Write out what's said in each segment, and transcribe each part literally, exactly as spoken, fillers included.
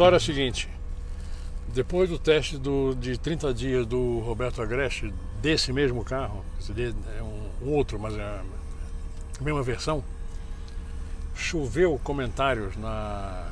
história é a seguinte: depois do teste do, de trinta dias do Roberto Agreste, desse mesmo carro, é um, um outro, mas é a mesma versão, choveu comentários na,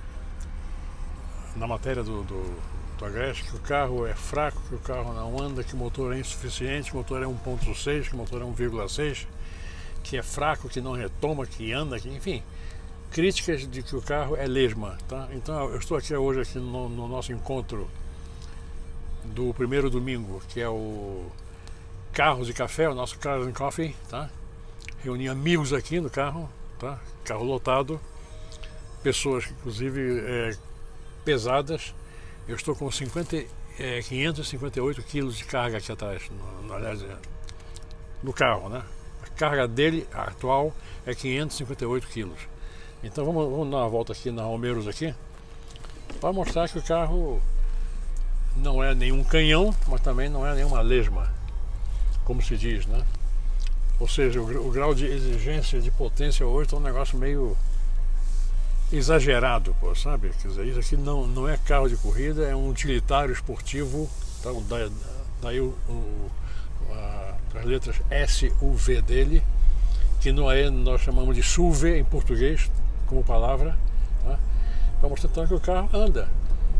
na matéria do, do, do Agreste que o carro é fraco, que o carro não anda, que o motor é insuficiente, que o motor é um ponto seis, que o motor é um vírgula seis, que é fraco, que não retoma, que anda, que, enfim, críticas de que o carro é lesma, tá? Então eu estou aqui hoje aqui no, no nosso encontro do primeiro domingo, que é o Carros e Café, o nosso Cars and Coffee, tá? Reuni amigos aqui no carro, tá? Carro lotado, pessoas inclusive é, pesadas. Eu estou com cinquenta, é, quinhentos e cinquenta e oito quilos de carga aqui atrás, no, no, aliás, é, no carro, né? A carga dele, a atual, é quinhentos e cinquenta e oito quilos. Então vamos, vamos dar uma volta aqui na Romeiros aqui, para mostrar que o carro não é nenhum canhão, mas também não é nenhuma lesma, como se diz, né? Ou seja, o, o grau de exigência de potência hoje está um negócio meio exagerado, pô, sabe? Quer dizer, isso aqui não, não é carro de corrida, é um utilitário esportivo, tá? Da, daí o, o, a, as letras S U V dele, que no A E nós chamamos de S U V em português, como palavra, tá? Para mostrar então que o carro anda.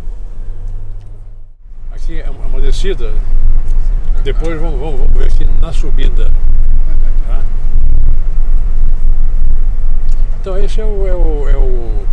Aqui é uma descida, depois vamos, vamos, vamos ver aqui na subida. Tá? Então esse é o, é o, é o,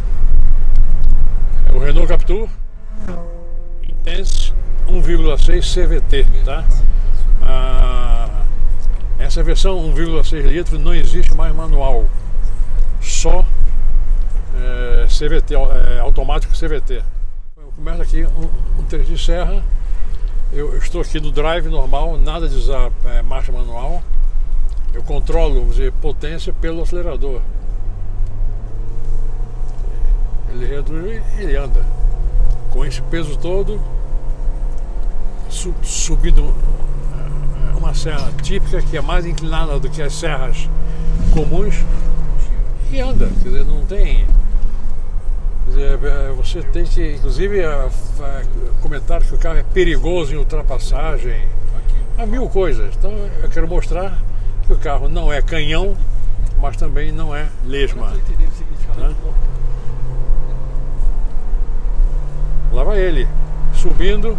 é o Renault Captur Intense um vírgula seis C V T, tá? Ah, essa versão um vírgula seis litros não existe mais manual, só é, C V T, é, automático C V T. Eu começo aqui um, um trecho de serra, eu, eu estou aqui no drive normal, nada de usar é, marcha manual. Eu controlo, vamos dizer, potência pelo acelerador. Ele reduz e ele anda. Com esse peso todo, su, subindo uma serra típica que é mais inclinada do que as serras comuns, e anda. Quer dizer, não tem. Quer dizer, você tem que, inclusive, a, a, comentar que o carro é perigoso em ultrapassagem, há mil coisas. Então eu quero mostrar que o carro não é canhão, mas também não é lesma. Né? Lá vai ele, subindo.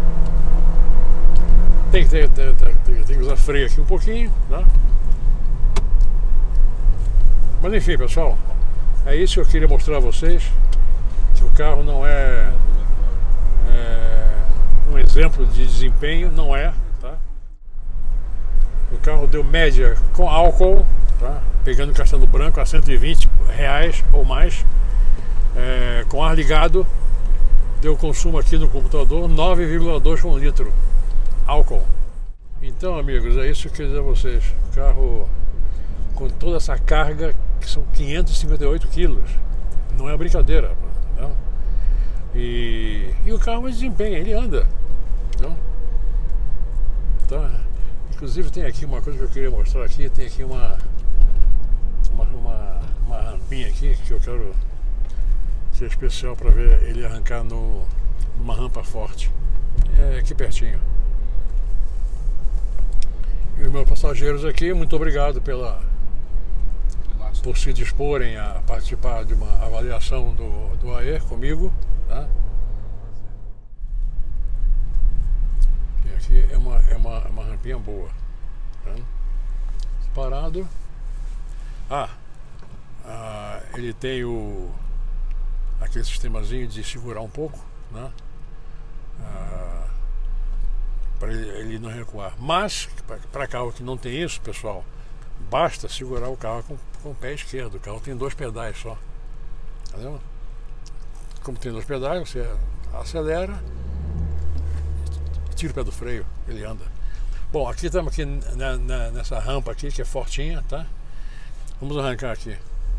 Tem que, ter, ter, ter, tem que usar freio aqui um pouquinho, tá? Mas enfim, pessoal, é isso que eu queria mostrar a vocês, que o carro não é, é um exemplo de desempenho, não é, tá? O carro deu média com álcool, tá? Pegando Castelo Branco a cento e vinte reais ou mais, é, com ar ligado, deu consumo aqui no computador nove vírgula dois com litro álcool. Então, amigos, é isso que eu queria dizer a vocês. O carro com toda essa carga, que são quinhentos e cinquenta e oito quilos, não é brincadeira, não? E, e o carro desempenha, ele anda, não? Então, inclusive tem aqui uma coisa que eu queria mostrar aqui, tem aqui uma uma, uma, uma rampinha aqui que eu quero, que é especial para ver ele arrancar no, numa rampa forte. É aqui pertinho. E os meus passageiros aqui, muito obrigado pela, por se disporem a participar de uma avaliação do, do A E comigo, tá? E aqui é uma, é uma, uma rampinha boa, tá? Parado. Ah, ah, ele tem o aquele sistemazinho de segurar um pouco, né? Ah, para ele, ele não recuar. Mas para carro que não tem isso, pessoal, basta segurar o carro com, com o pé esquerdo. O carro tem dois pedais só, tá vendo? Como tem dois pedais, você acelera e tira o pé do freio, ele anda. Bom, aqui estamos aqui na, na, nessa rampa aqui que é fortinha, tá? Vamos arrancar aqui.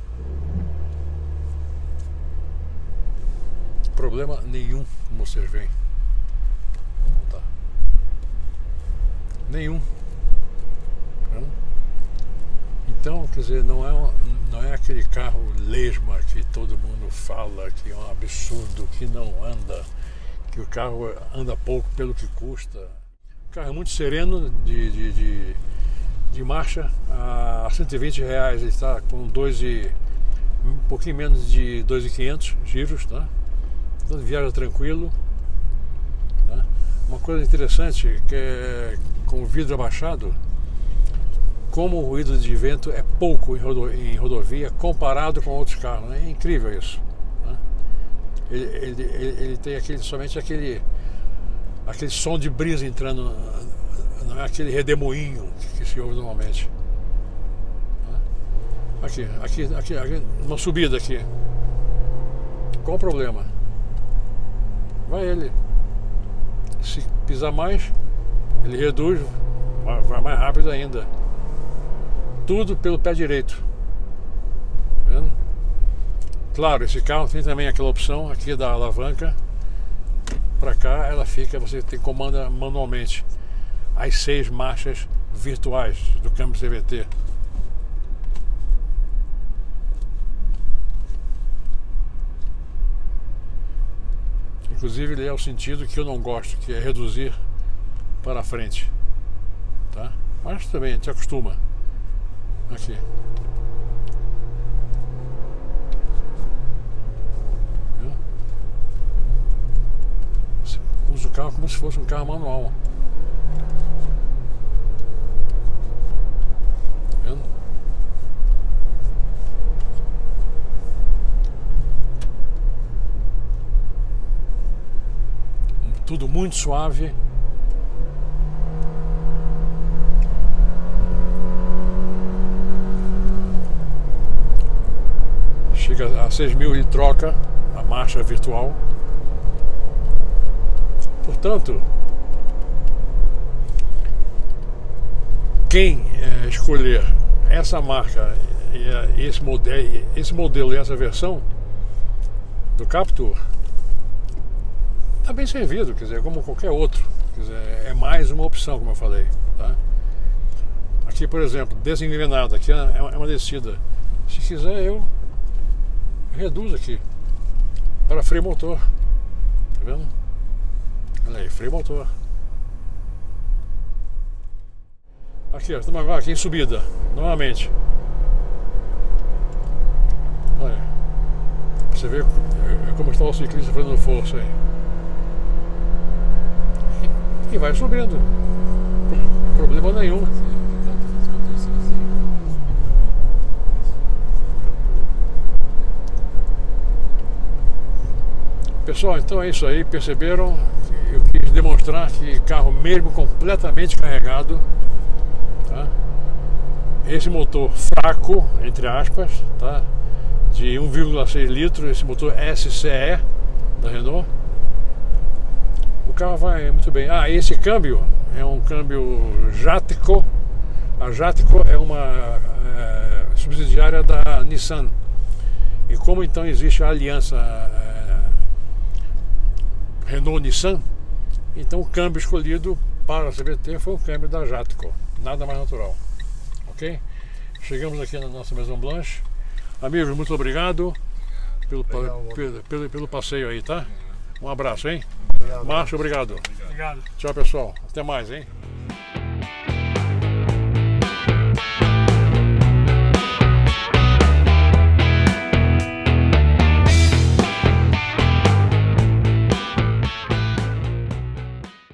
Problema nenhum, como vocês veem. Tá. Nenhum. Então, quer dizer, não é, um, não é aquele carro lesma que todo mundo fala que é um absurdo, que não anda, que o carro anda pouco pelo que custa. O carro é muito sereno de, de, de, de marcha, a cento e vinte reais ele está com dois e, um pouquinho menos de dois mil e quinhentos giros, tá? Então viaja tranquilo. Tá? Uma coisa interessante que é com o vidro abaixado, como o ruído de vento é pouco em, rodo, em rodovia comparado com outros carros, né? É incrível isso. Né? Ele, ele, ele, ele tem aquele, somente aquele, aquele som de brisa entrando, não é aquele redemoinho que se ouve normalmente. Né? Aqui, aqui, aqui, aqui, uma subida aqui. Qual o problema? Vai ele. Se pisar mais, ele reduz, vai mais rápido ainda. Tudo pelo pé direito. Tá vendo? Claro, esse carro tem também aquela opção aqui da alavanca. Para cá ela fica, você tem comanda manualmente as seis marchas virtuais do câmbio C V T. Inclusive ele é o sentido que eu não gosto, que é reduzir para frente, tá? Mas também a gente acostuma. Aqui. Você usa o carro como se fosse um carro manual. Tá vendo? Tudo muito suave. Chega a seis mil e troca a marcha virtual. Portanto, quem é, escolher essa marca, esse modelo, esse modelo e essa versão do Captur, está bem servido, quer dizer, como qualquer outro. Quer dizer, é mais uma opção, como eu falei. Tá? Aqui, por exemplo, desengrenada, aqui é uma descida. Se quiser, eu reduz aqui para freio motor. Tá vendo? Olha aí, freio motor. Aqui, ó, estamos agora aqui em subida, novamente. Olha, você vê como está o ciclista fazendo força aí. E vai subindo, problema nenhum. Pessoal, então é isso aí, perceberam? Eu quis demonstrar que carro mesmo completamente carregado, tá? Esse motor fraco, entre aspas, tá? De um vírgula seis litros, esse motor S C E da Renault, o carro vai muito bem. Ah, esse câmbio é um câmbio Jatco. A Jatco é uma é, subsidiária da Nissan. E como então existe a aliança é, Renault-Nissan, então o câmbio escolhido para a C V T foi o câmbio da Jatco. Nada mais natural. Ok? Chegamos aqui na nossa Maison Blanche. Amigos, muito obrigado pelo, pelo, pelo, pelo passeio aí, tá? Um abraço, hein? Márcio, obrigado. Obrigado. Tchau, pessoal. Até mais, hein?